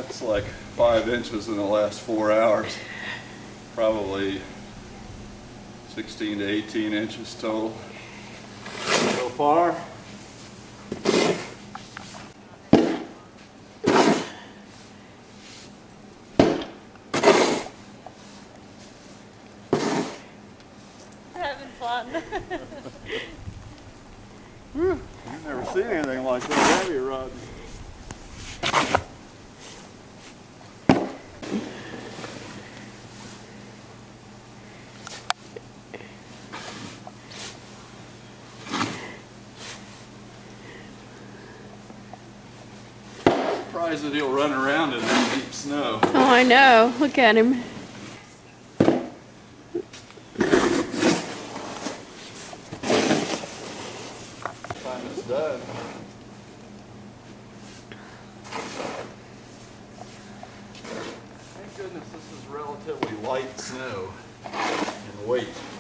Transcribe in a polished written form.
That's like 5 inches in the last 4 hours. Probably 16 to 18 inches total so far. Having fun. Whew, I've never seen anything like that, have you, Rodney? Surprised that he'll run around in that deep snow. Oh, I know. Look at him. Time it's done. Thank goodness this is relatively light snow in weight.